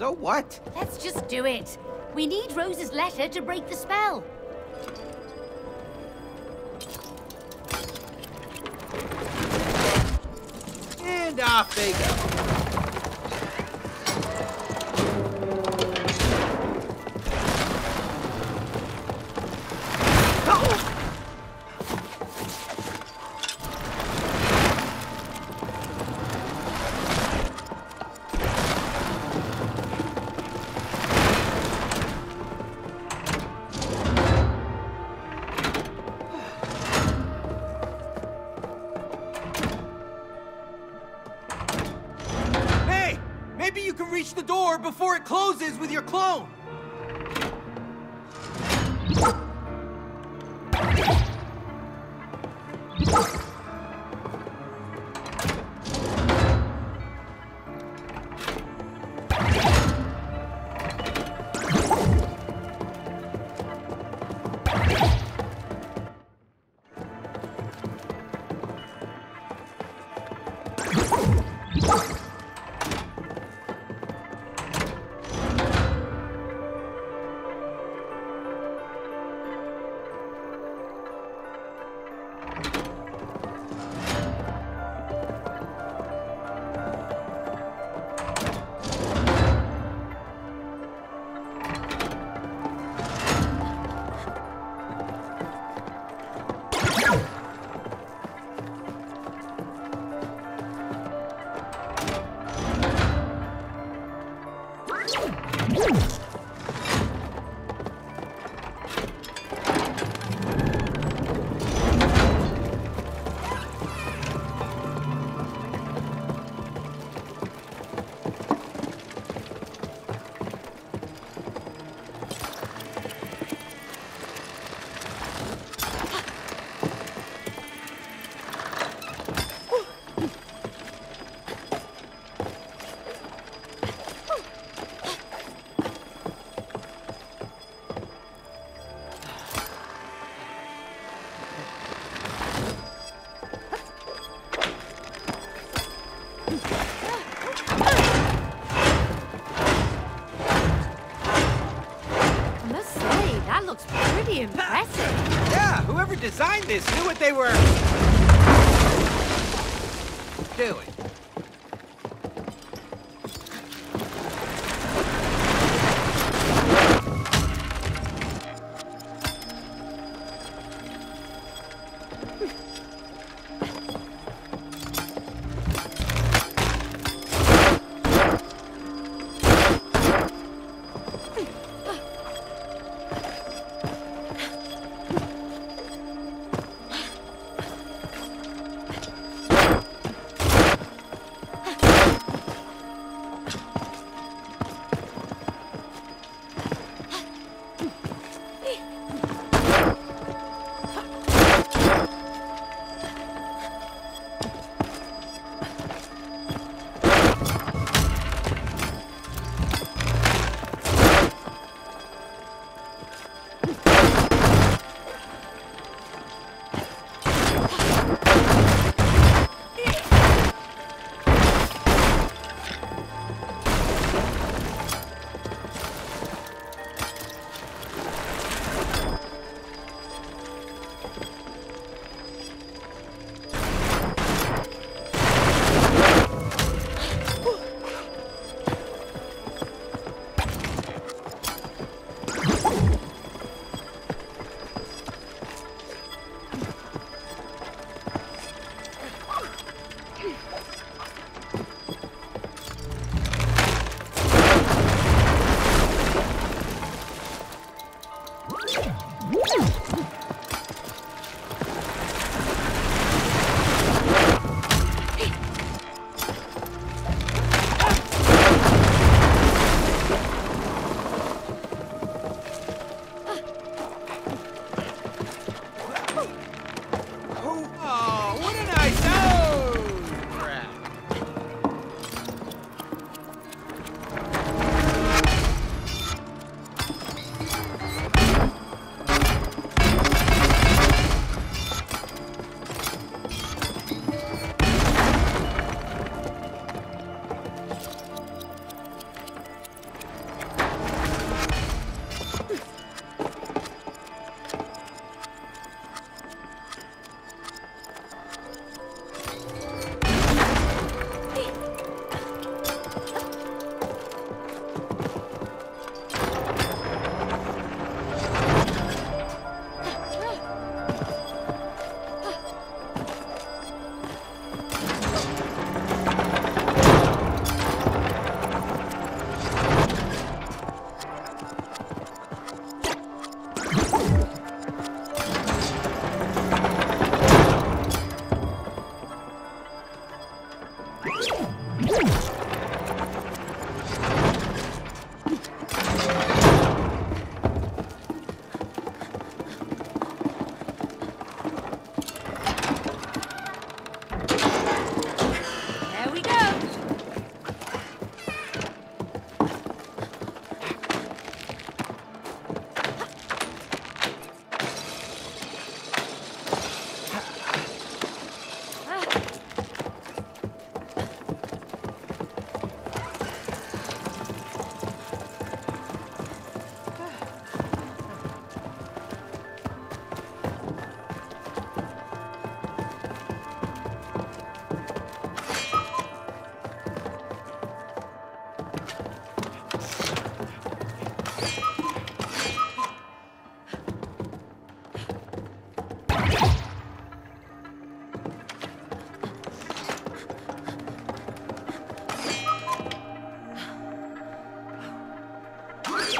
So what? Let's just do it. We need Rose's letter to break the spell. And off they go. Maybe you can reach the door before it closes with your clone! Impressive. Yeah, whoever designed this knew what they were doing.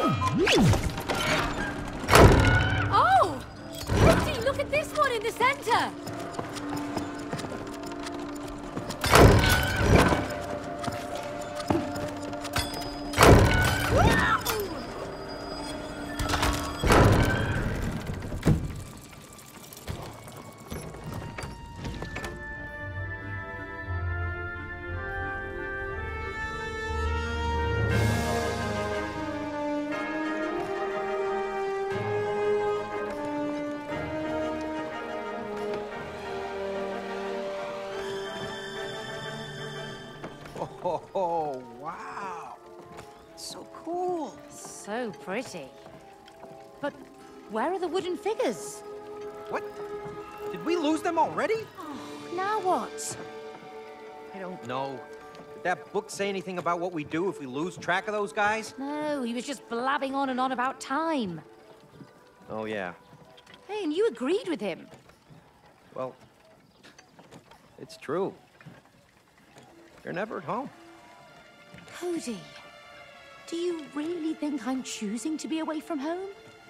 Oh! Cody, look at this one in the center! Oh, wow. So cool. So pretty. But where are the wooden figures? What? Did we lose them already? Oh, now what? I don't know. Did that book say anything about what we do if we lose track of those guys? No, he was just blabbing on and on about time. Oh, yeah. Hey, and you agreed with him. Well, it's true. You're never at home. Cody, do you really think I'm choosing to be away from home?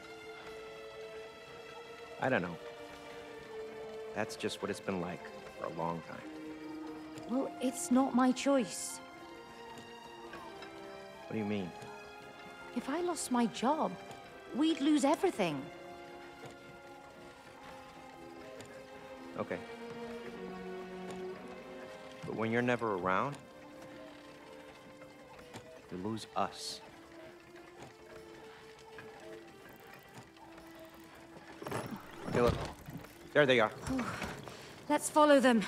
I don't know. That's just what it's been like for a long time. Well, it's not my choice. What do you mean? If I lost my job, we'd lose everything. Okay. But when you're never around, you lose us. Okay, look. There they are. Let's follow them.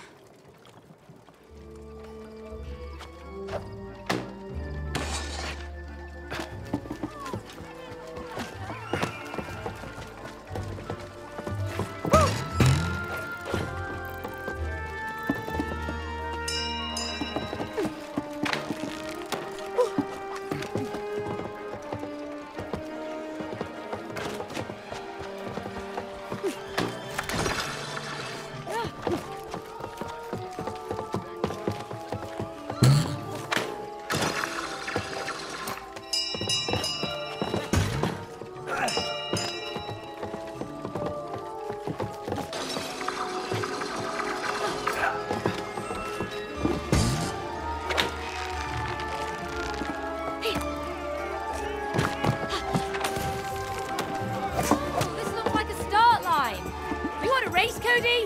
Cody?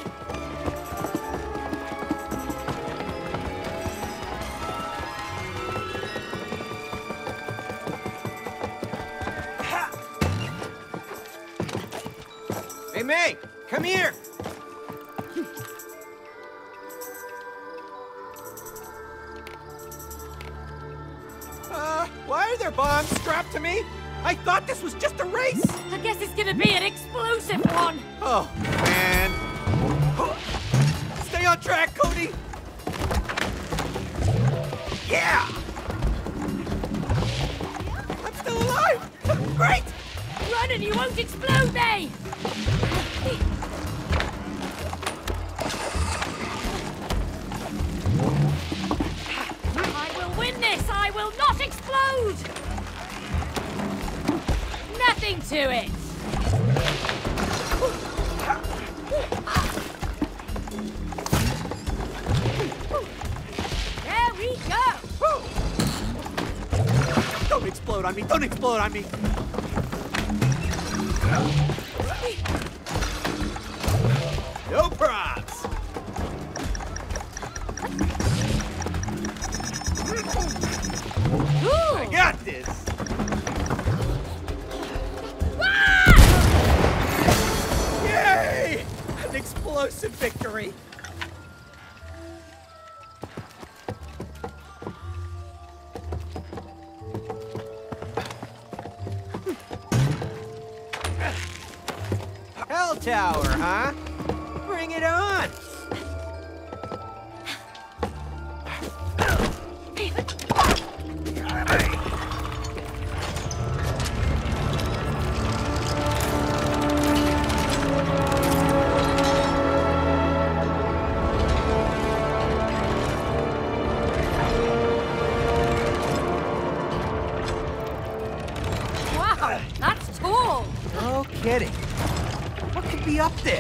Hey, May, come here. Why are there bombs strapped to me? I thought this was just a race. I guess it's gonna be an explosive one. Oh, man. Stay on track, Cody. Yeah! I'm still alive! Great! Run and you won't explode, May! I will win this! I will not explode! Nothing to it! There we go! Don't explode on me! Don't explode on me! No props! Ooh. I got this! Yay! An explosive victory! Hell Tower, huh? Bring it on! Wow! Wow, that's tall. No kidding. What could be up there?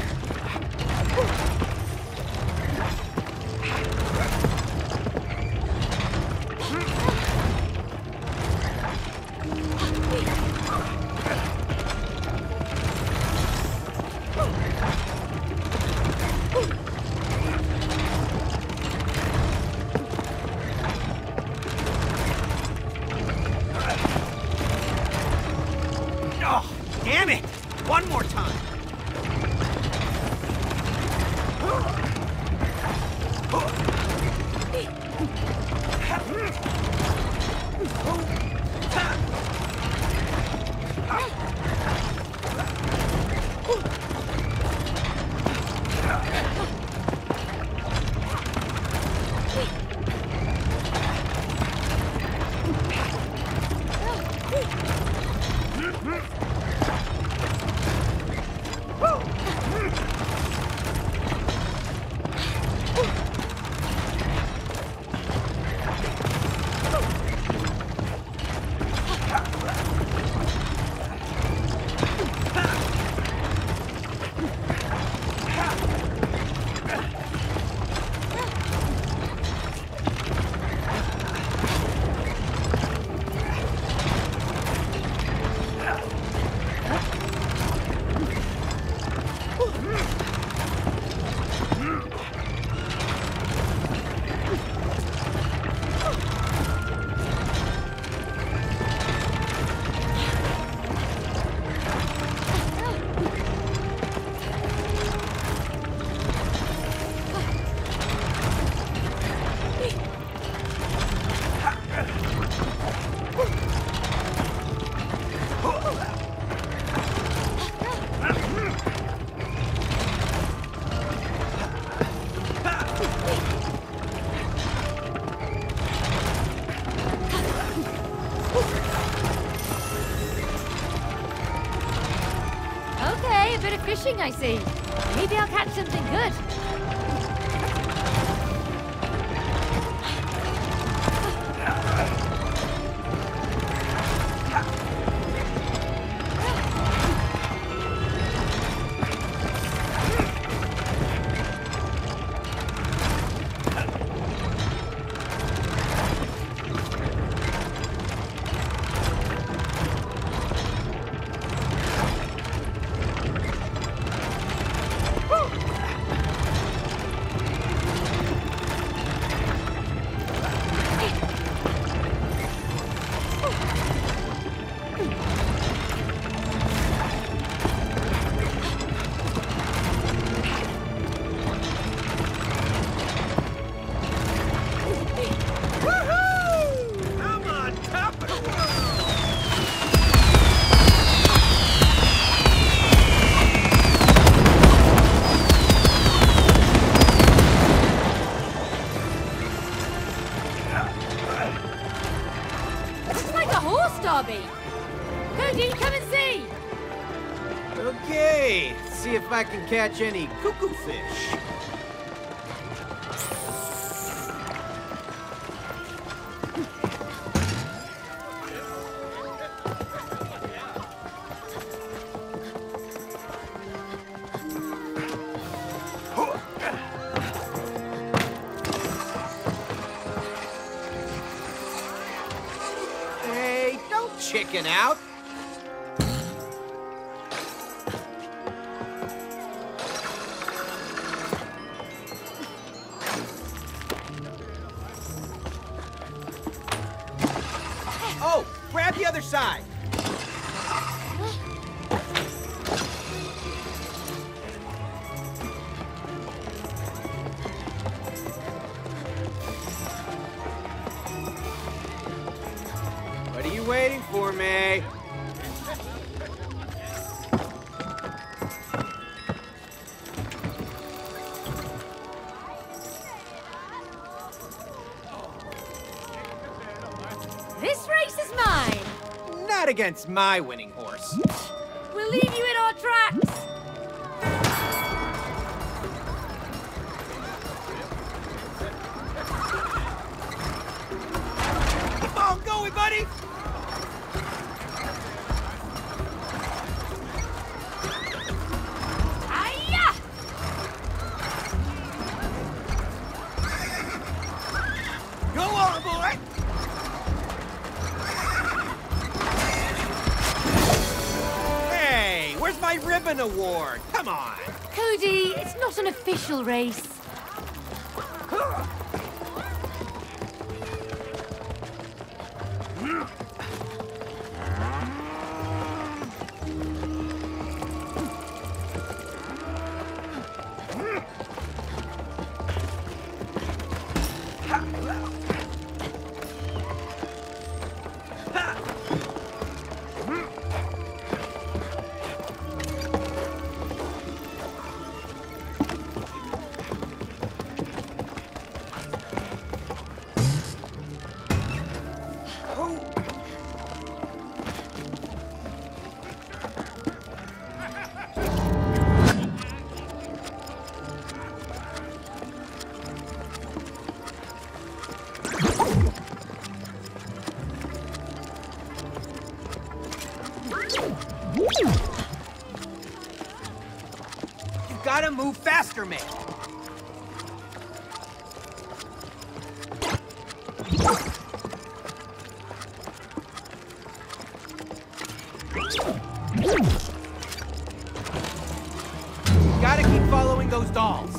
Oh, damn it! One more time. Okay, a bit of fishing, I see. Maybe I'll catch something good. Derby. Cody, come and see! Okay, see if I can catch any cuckoo fish. Hey, don't chicken out. Oh, grab the other side. What are you waiting for, May? This race is mine! Not against my winning horse. We'll leave you in our tracks! Keep on going, buddy! my ribbon award. Come on. Cody, it's not an official race. You gotta move faster, man. Gotta keep following those dolls.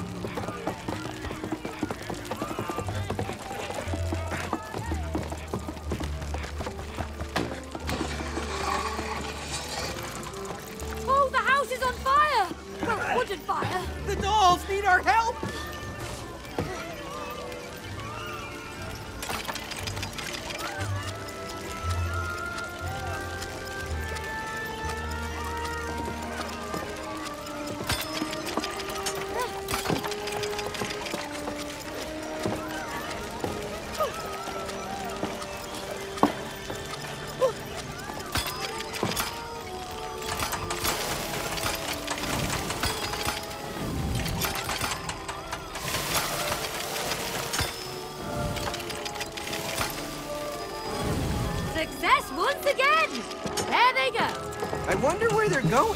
Oh, the house is on fire! Well, wooden fire. The dolls need our help. Success once again! There they go. I wonder where they're going.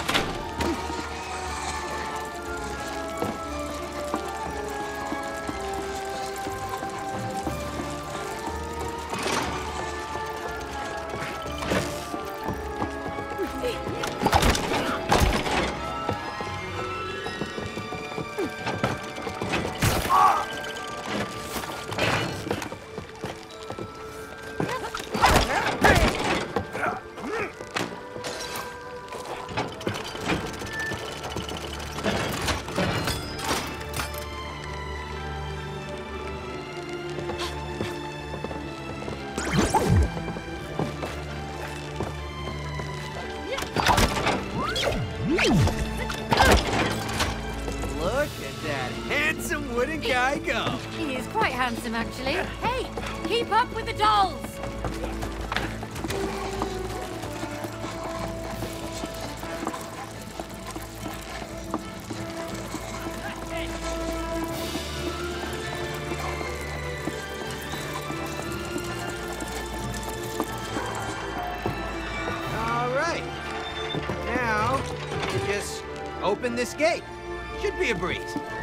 Look at that handsome wooden guy go. He is quite handsome, actually. Hey, keep up with the dolls! All right. Now, you just open this gate. Should be a breeze.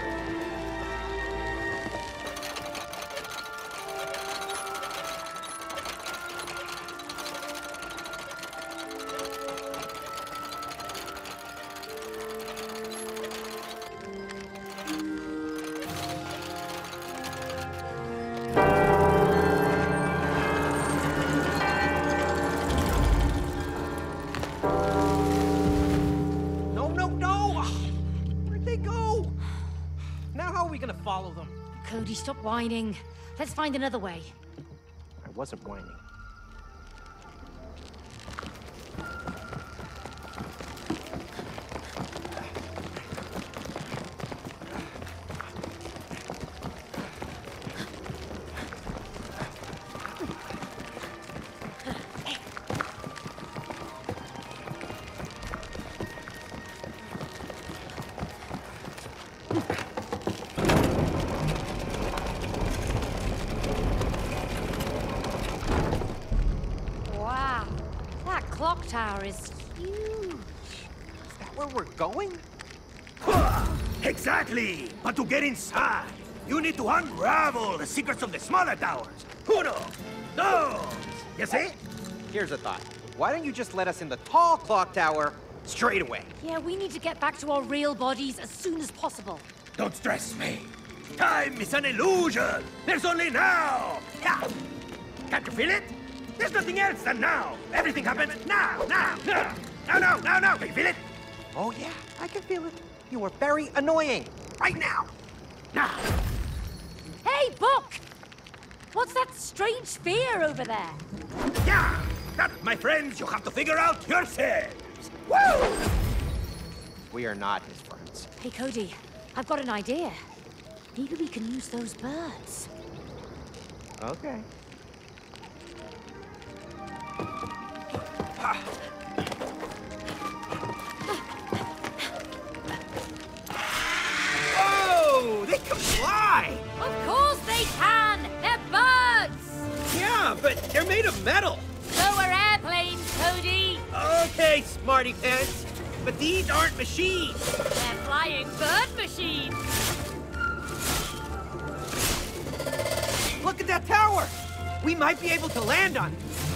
No, no, no! Where'd they go? Now how are we gonna follow them? Cody, stop whining. Let's find another way. I wasn't whining. Wow, that clock tower is huge. Is that where we're going? Exactly! But to get inside, you need to unravel the secrets of the smaller towers. Uno, dos, you see? Here's a thought. Why don't you just let us in the tall clock tower Straight away. Yeah, we need to get back to our real bodies as soon as possible. Don't stress me. Time is an illusion. There's only now. Yeah. Can't you feel it? There's nothing else than now. Everything happens now. Now. Can you feel it? Oh, yeah, I can feel it. You are very annoying. Right now. Now. Hey, Book! What's that strange fear over there? Yeah. That, my friends, you have to figure out yourselves. Woo! We are not his friends. Hey, Cody, I've got an idea. Maybe we can use those birds. Okay. Oh, they can fly! Of course they can! They're birds! Yeah, but they're made of metal. So are airplanes, Cody! Okay, smarty pants. But these aren't machines. They're flying bird machines! Look at that tower! We might be able to land on it.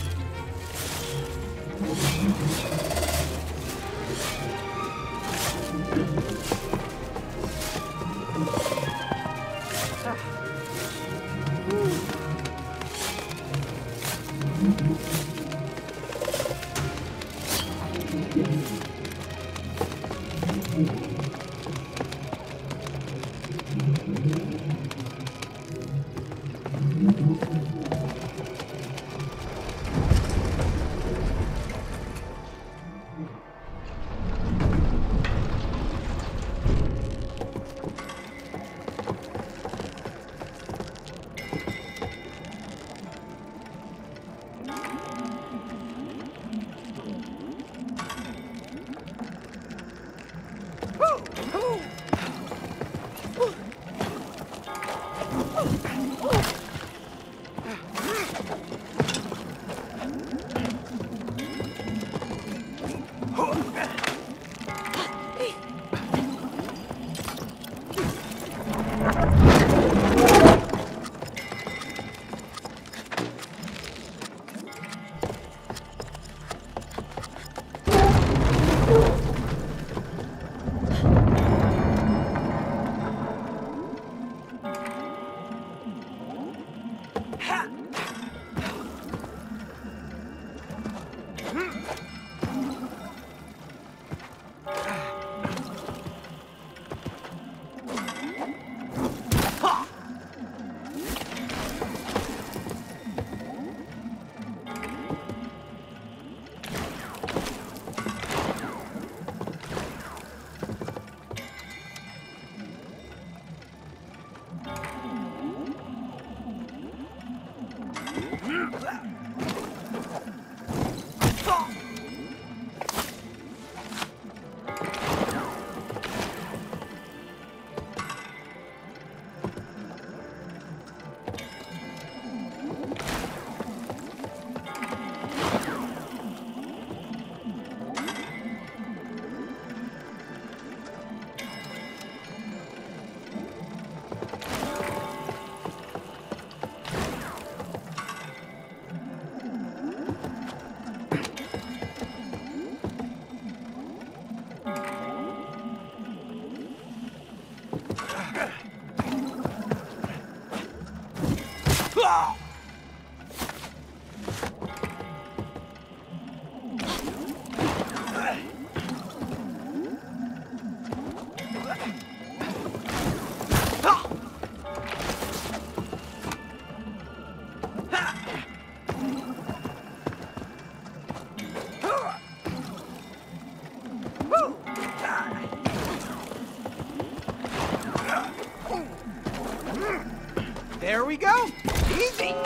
There we go. Easy.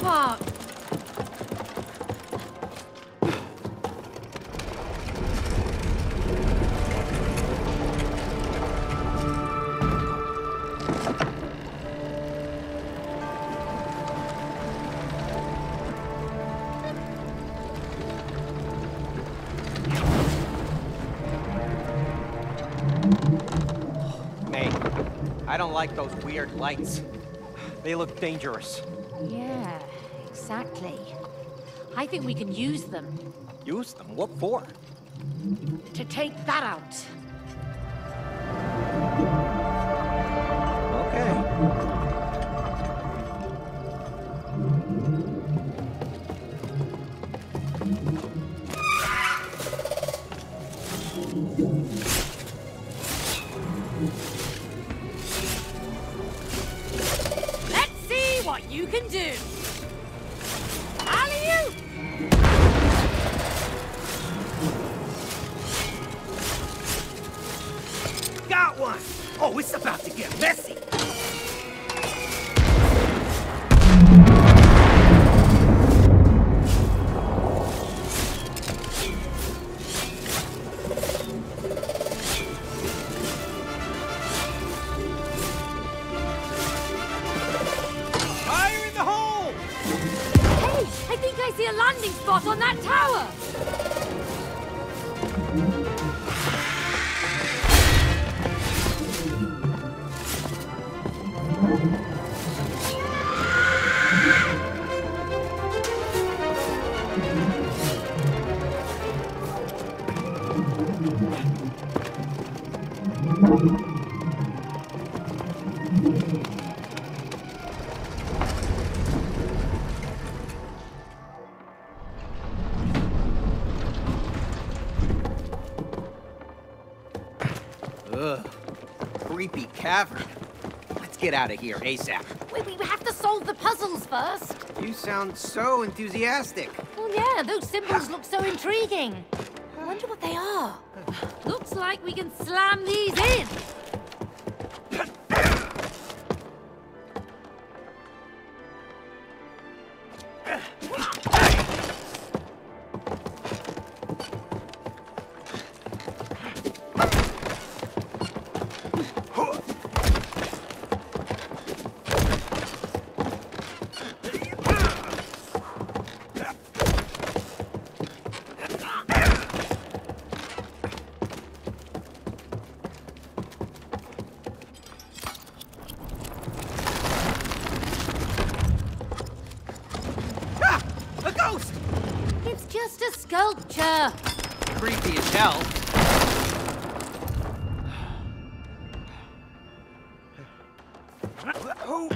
part. May, I don't like those weird lights. They look dangerous. Yeah, exactly. I think we can use them Use them? What for? to take that out. Okay. Let's see what you can do. Alley-oop! Got one! Oh, it's about to get messy! Fire in the hole! Hey, I think I see a landing spot on that tower. Ugh. Creepy cavern. Let's get out of here ASAP. We have to solve the puzzles first. You sound so enthusiastic. Oh yeah, those symbols look so intriguing. I wonder what they are. Looks like we can slam these in. A ghost! It's just a sculpture. Creepy as hell. Oh!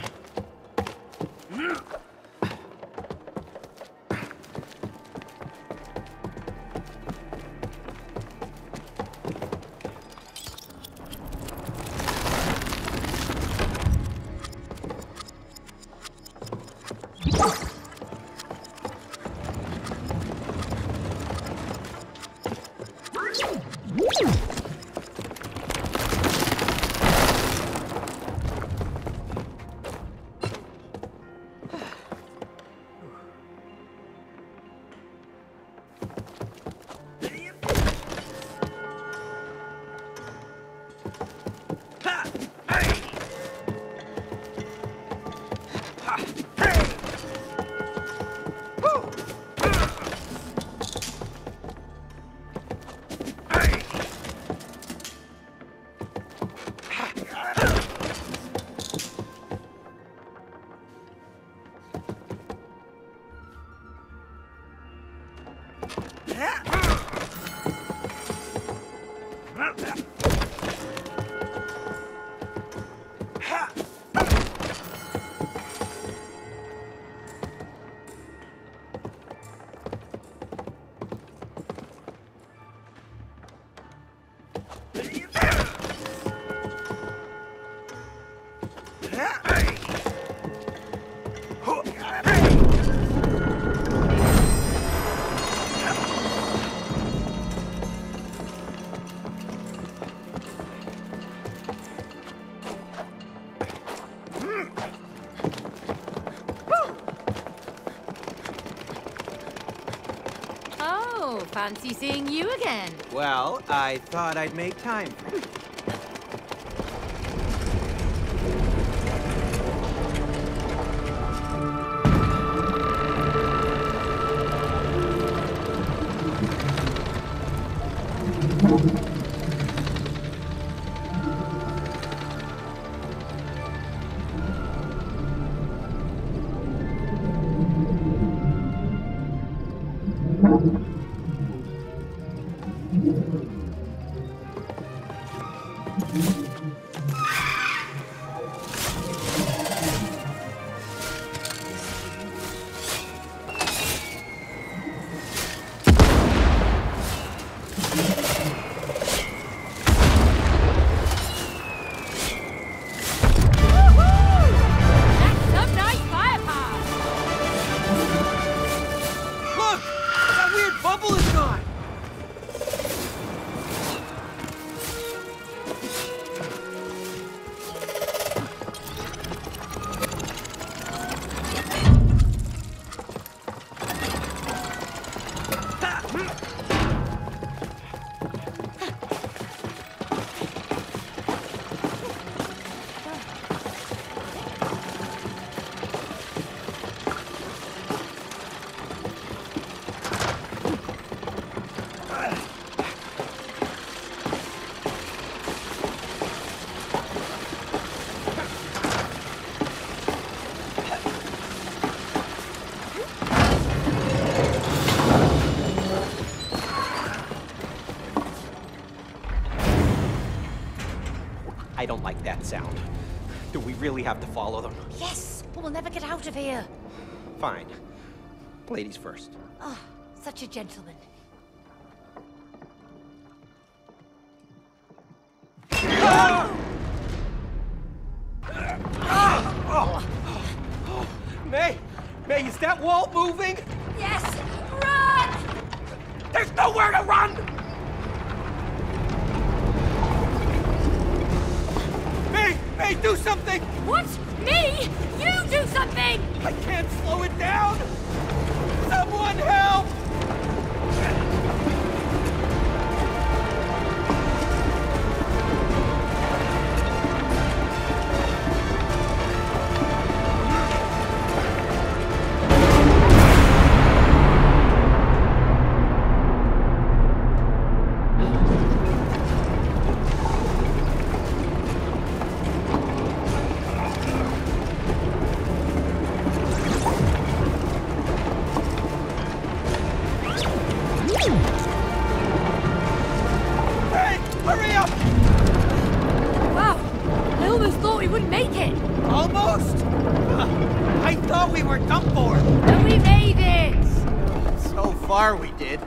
Oh, fancy seeing you again. Well, I thought I'd make time. I don't like that sound. Do we really have to follow them? Yes, but we'll never get out of here. Fine. Ladies first. Oh, such a gentleman. May, is that wall moving? Yes, run! There's nowhere to run! May, do something! What? Me? You do something! I can't slow it down! Someone help! We did.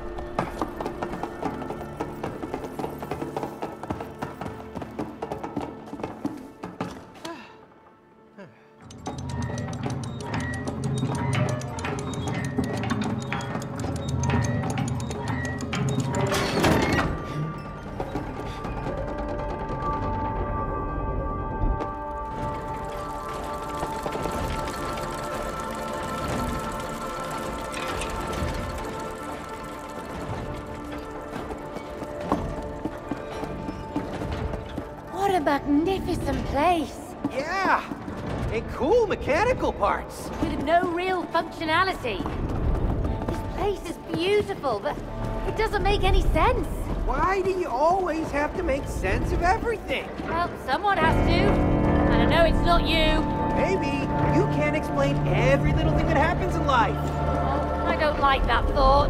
What a magnificent place! Yeah! And cool mechanical parts! With no real functionality. This place is beautiful, but it doesn't make any sense. Why do you always have to make sense of everything? Well, someone has to. And I know it's not you. Maybe you can't explain every little thing that happens in life. Well, I don't like that thought.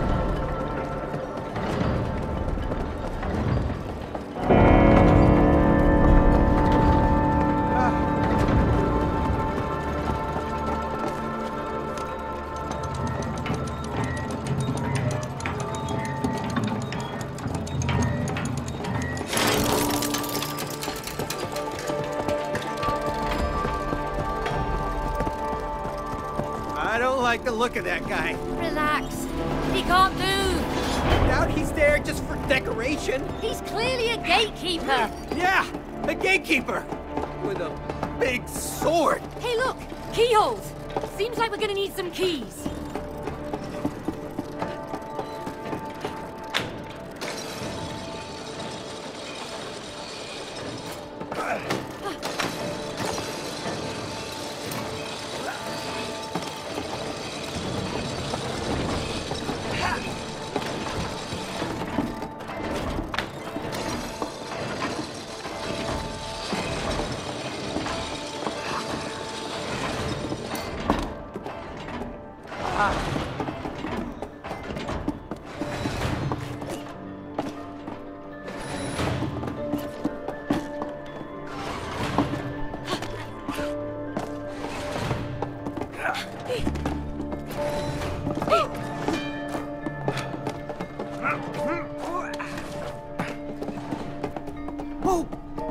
I don't like the look of that guy. Relax. He can't move. I doubt he's there just for decoration. He's clearly a gatekeeper. Yeah, a gatekeeper. With a big sword. Hey, look! Keyholes! Seems like we're gonna need some keys.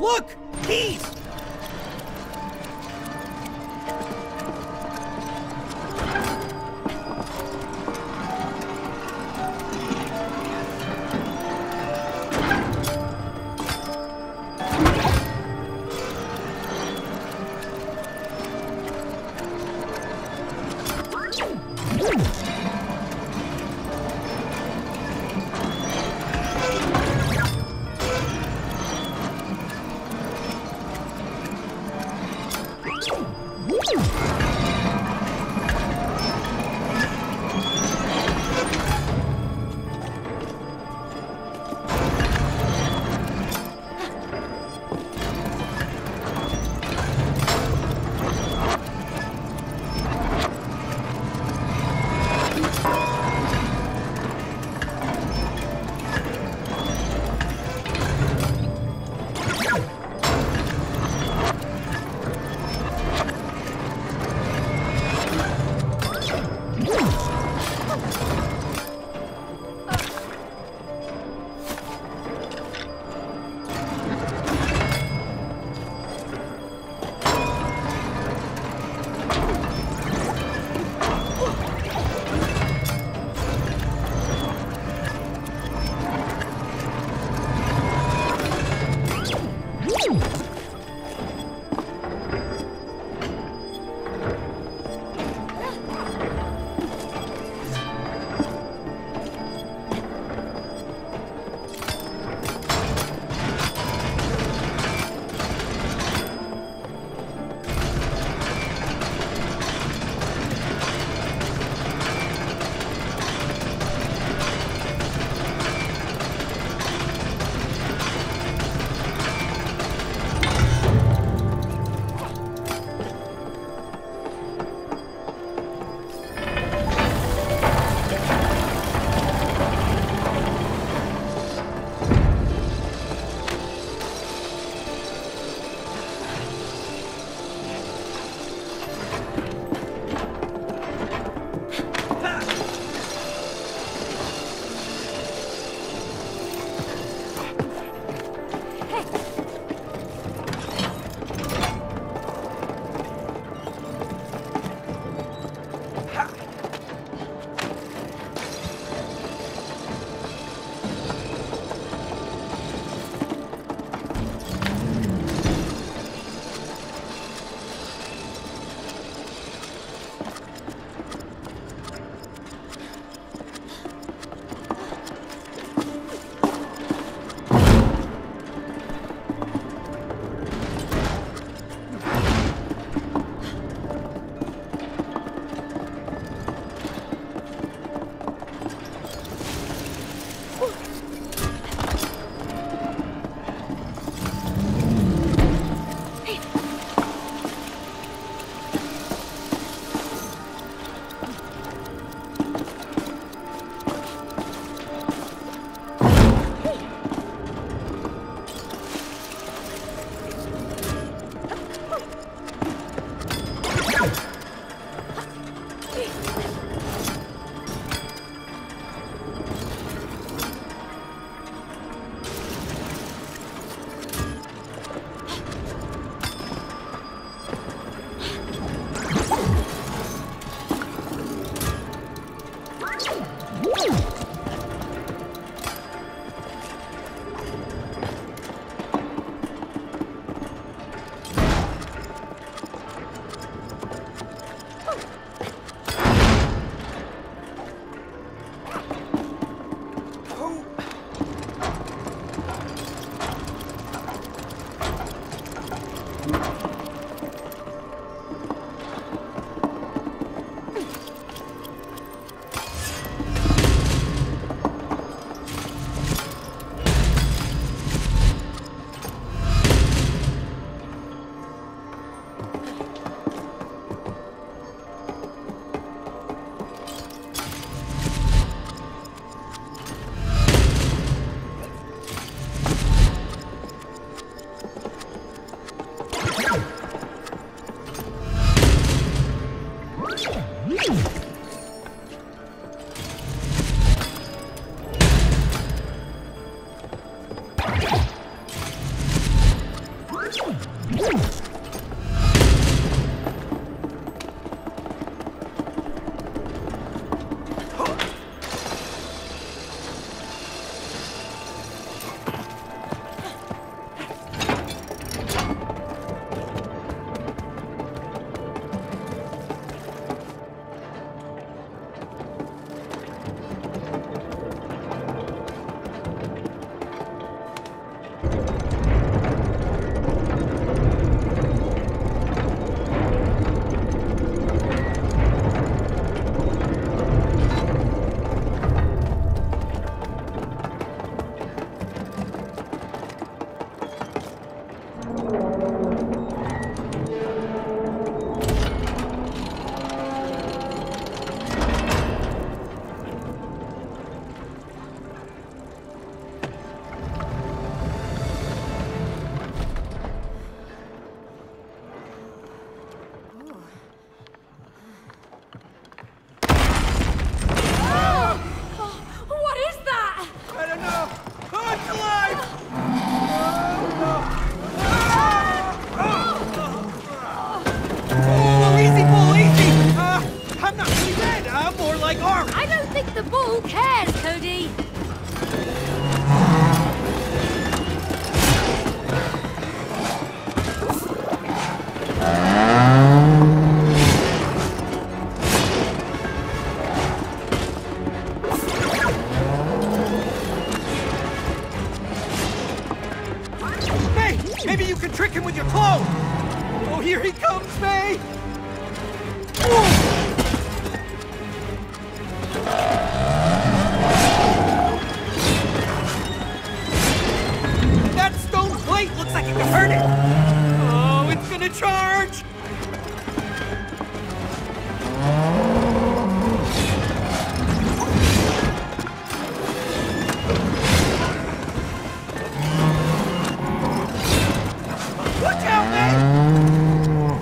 Look! Keys! think the ball cares, Cody. Hey, maybe you can trick him with your clothes. Oh, here he comes, May. That stone plate looks like it could hurt it. Oh, it's gonna charge. Watch out, man!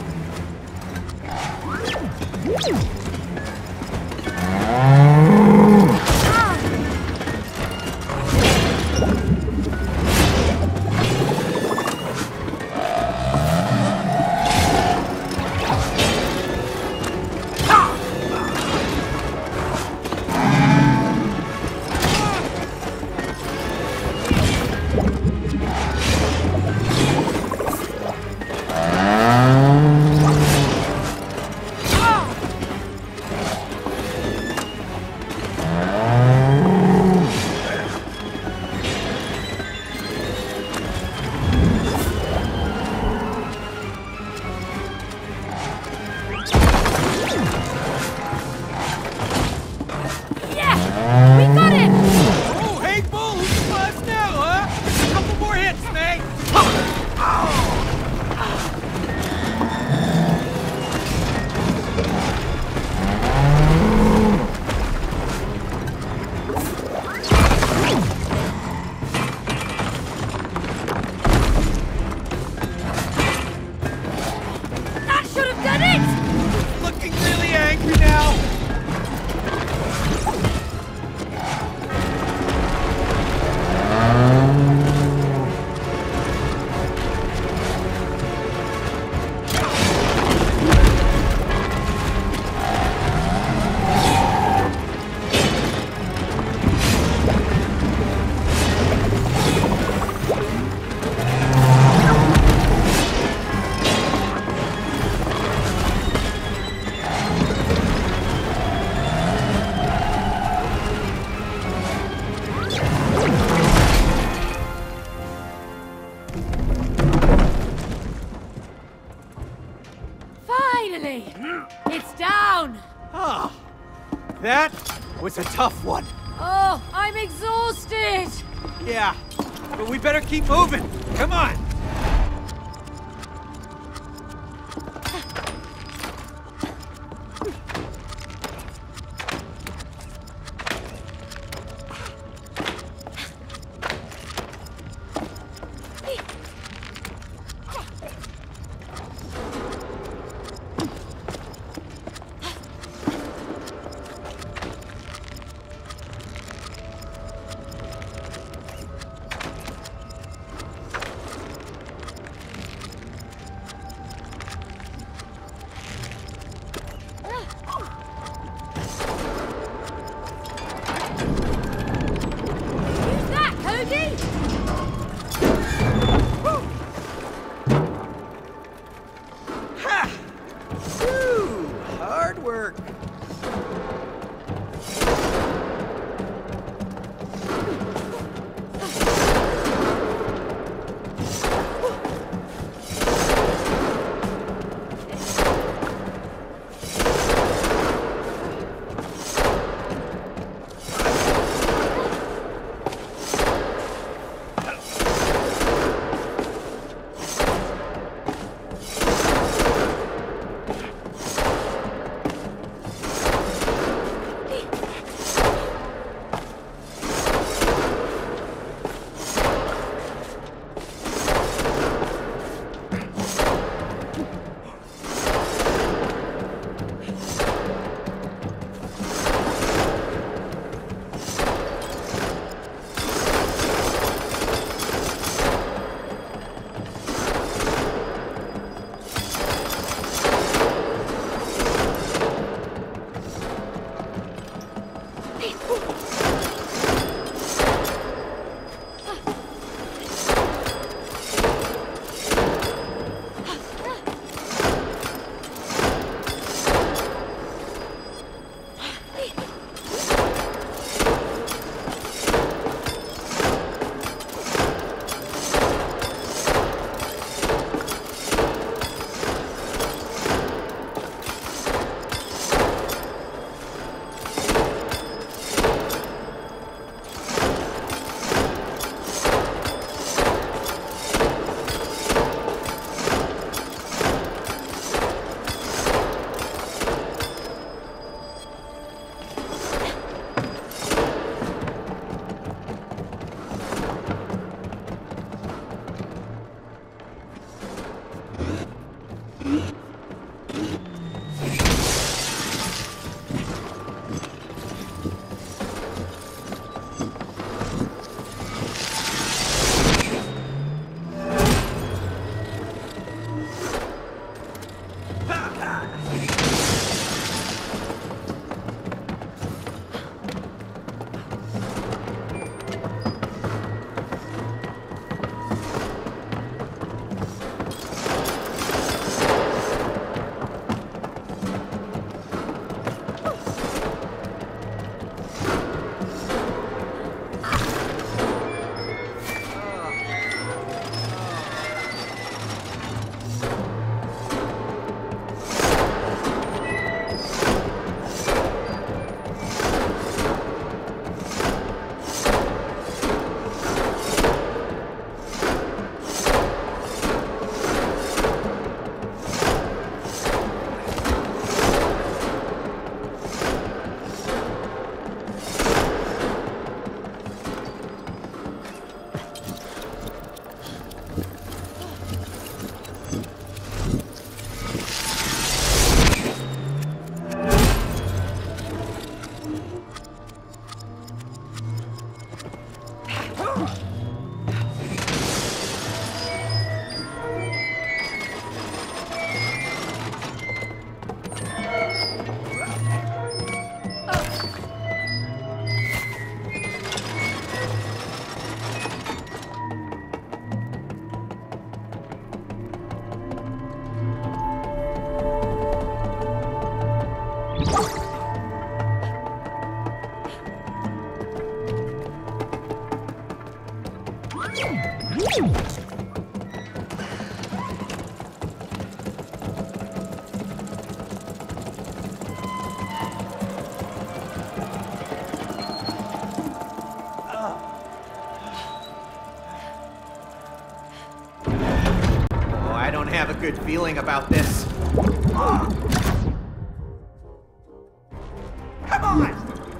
Yeah! We got him! Oh, hey, Bull, who's the boss now, huh? A couple more hits, May. That should have done it! Looking really angry now. Finally! It's down! Ah, that was a tough one. Oh, I'm exhausted! Yeah, but we better keep moving. Come on. Who's that, Cody? Ha! Phew, hard work. Have a good feeling about this. Come on!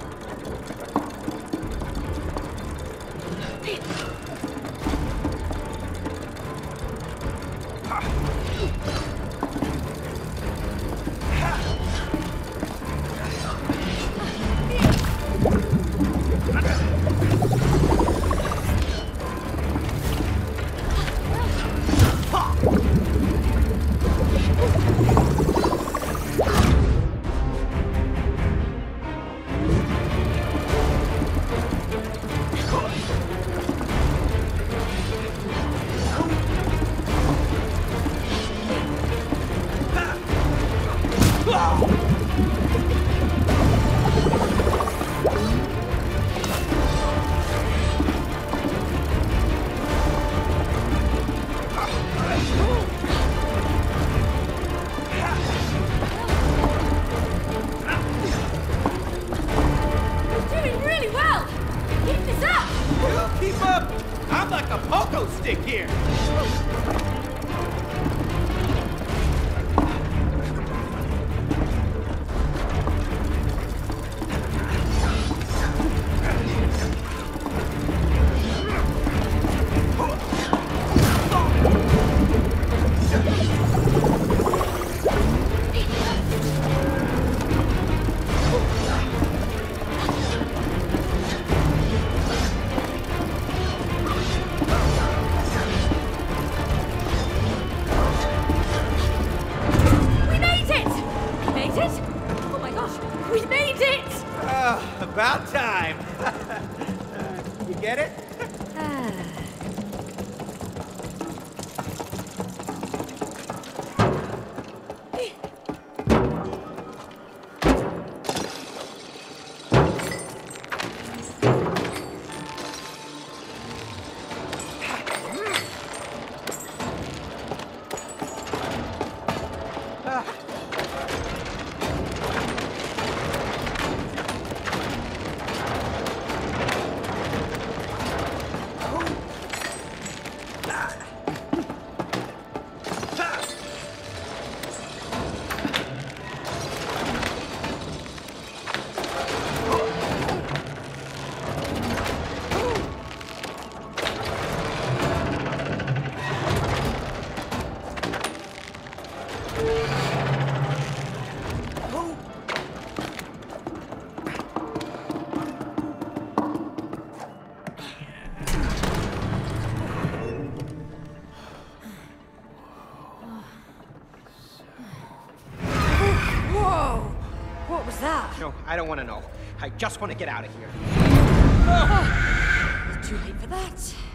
Keep up! I'm like a pogo stick here! About time. You get it? What was that? No, I don't want to know. I just want to get out of here. Too late for that.